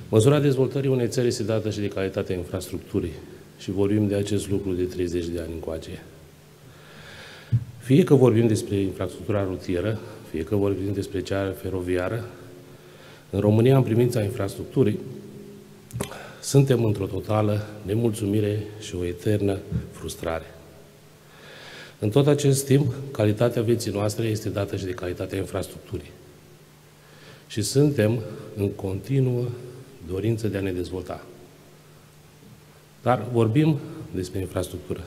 Măsura dezvoltării unei țări este dată și de calitatea infrastructurii și vorbim de acest lucru de 30 de ani încoace. Fie că vorbim despre infrastructura rutieră, fie că vorbim despre cea feroviară, în România, în privința infrastructurii, suntem într-o totală nemulțumire și o eternă frustrare. În tot acest timp, calitatea vieții noastre este dată și de calitatea infrastructurii. Și suntem în continuă dorință de a ne dezvolta. Dar vorbim despre infrastructură.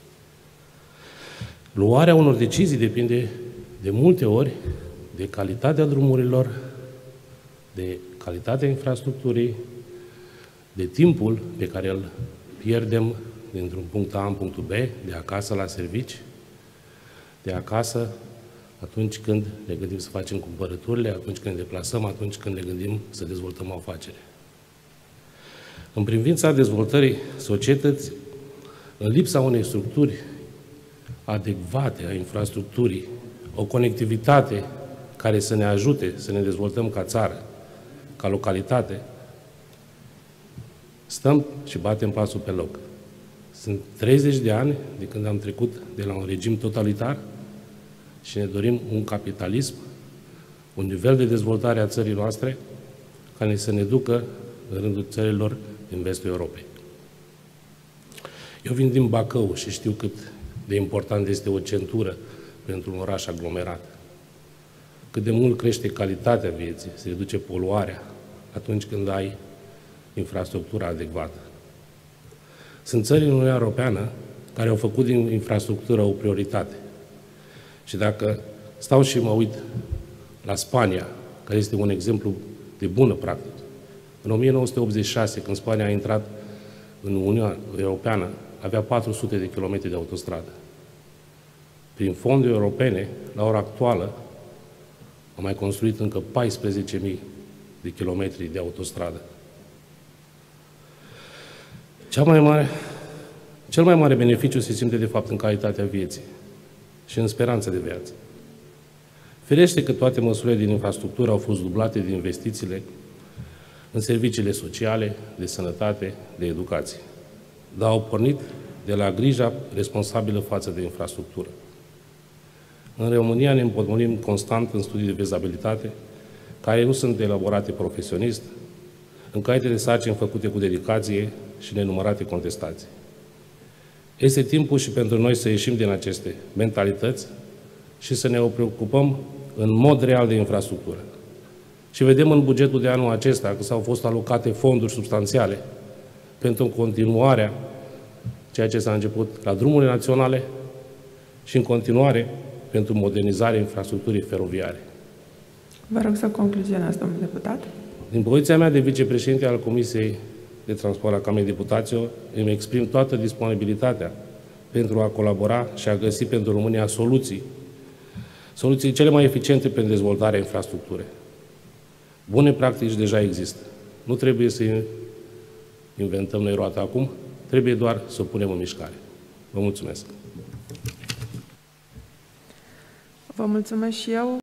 Luarea unor decizii depinde de multe ori de calitatea drumurilor, de calitatea infrastructurii, de timpul pe care îl pierdem dintr-un punct A în punctul B, de acasă la servici, de acasă atunci când ne gândim să facem cumpărăturile, atunci când ne deplasăm, atunci când ne gândim să dezvoltăm o afacere. În privința dezvoltării societății, în lipsa unei structuri adecvate a infrastructurii, o conectivitate care să ne ajute să ne dezvoltăm ca țară, ca localitate, stăm și batem pasul pe loc. Sunt 30 de ani de când am trecut de la un regim totalitar și ne dorim un capitalism, un nivel de dezvoltare a țării noastre care să ne ducă în rândul țărilor din vestul Europei. Eu vin din Bacău și știu cât de important este o centură pentru un oraș aglomerat. Cât de mult crește calitatea vieții, se reduce poluarea atunci când ai infrastructura adecvată. Sunt țări în Uniunea Europeană care au făcut din infrastructură o prioritate. Și dacă stau și mă uit la Spania, care este un exemplu de bună practică, în 1986, când Spania a intrat în Uniunea Europeană, avea 400 de kilometri de autostradă. Prin fonduri europene, la ora actuală, am mai construit încă 14.000 de kilometri de autostradă. Cel mai mare beneficiu se simte, de fapt, în calitatea vieții și în speranța de viață. Firește că toate măsurile din infrastructură au fost dublate de investițiile în serviciile sociale, de sănătate, de educație, dar au pornit de la grija responsabilă față de infrastructură. În România ne împotmolim constant în studii de fezabilitate, care nu sunt elaborate profesionist, în caiete de sarcini făcute cu dedicație și nenumărate contestații. Este timpul și pentru noi să ieșim din aceste mentalități și să ne preocupăm în mod real de infrastructură. Și vedem în bugetul de anul acesta că s-au fost alocate fonduri substanțiale pentru continuarea ceea ce s-a început la drumurile naționale și în continuare pentru modernizarea infrastructurii feroviare. Vă rog să concluzionați, domnule deputat. Din poziția mea de vicepreședinte al Comisiei de Transport a Camerei Deputaților, îmi exprim toată disponibilitatea pentru a colabora și a găsi pentru România soluții cele mai eficiente pentru dezvoltarea infrastructurii. Bune practici deja există. Nu trebuie să inventăm noi roata acum, trebuie doar să o punem în mișcare. Vă mulțumesc! Vă mulțumesc și eu.